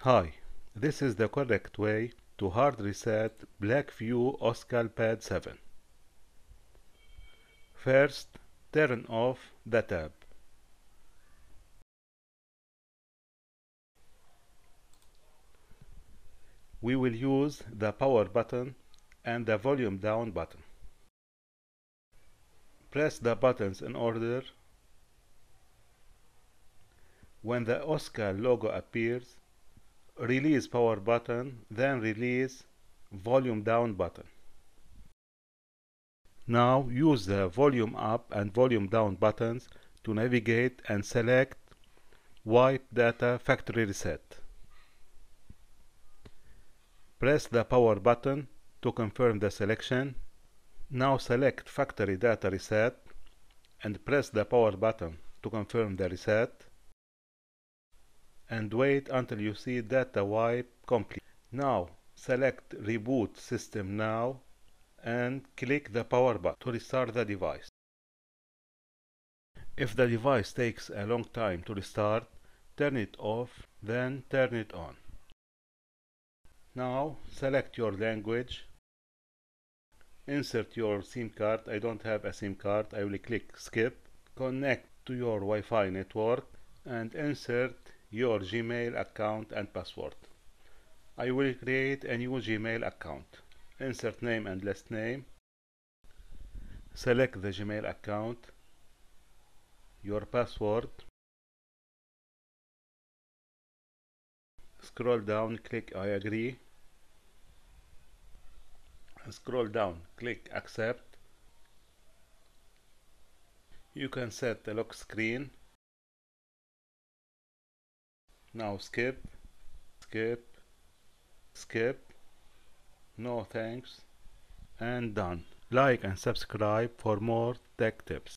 Hi, this is the correct way to hard reset BlackView Oscal Pad 7. First, turn off the tab. We will use the power button and the volume down button. Press the buttons in order. When the Oscal logo appears, release power button, then release volume down button. Now use the volume up and volume down buttons to navigate and select Wipe Data Factory Reset. Press the power button to confirm the selection. Now select Factory Data Reset and press the power button to confirm the reset. And wait until you see Data Wipe complete. Now select Reboot System Now and click the power button to restart the device. If the device takes a long time to restart, turn it off, then turn it on. Now select your language. Insert your SIM card. I don't have a SIM card. I will click skip. Connect to your Wi-Fi network and insert your Gmail account and password. I will create a new Gmail account. Insert name and last name. Select the Gmail account. Your password. Scroll down, click I agree. Scroll down, click accept. You can set the lock screen. Now skip, skip, skip, no thanks, and done. Like and subscribe for more tech tips.